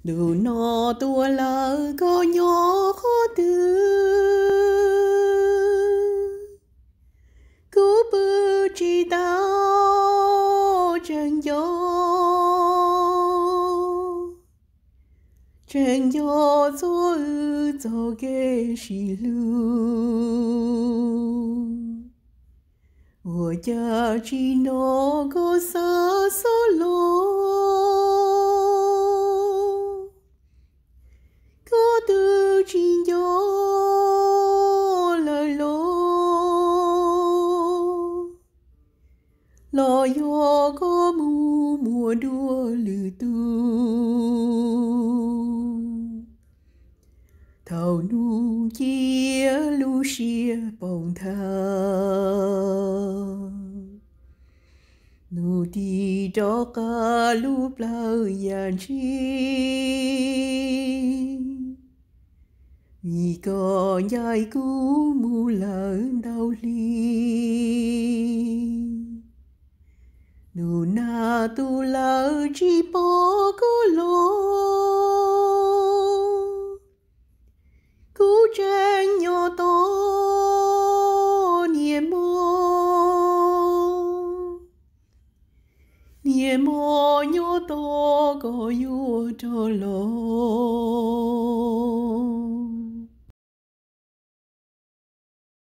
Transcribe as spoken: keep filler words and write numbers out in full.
đủ nó tua lỡ có nhỏ khó tư cú bư chỉ tao chẳng gió chẳng gió gió ư gió ghê xì lưu 我家只那个沙沙罗，个都只有来罗，老有个木木多绿都，头努接路些蹦他。 nu đi đó cả lúc lâu yan chi vì có nhai cú mu lớn đau li nu na tu lâu chỉ bỏ có lo cú tranh nhỏ to niềm mơ niềm mơ nhỏ to có yêu cho lo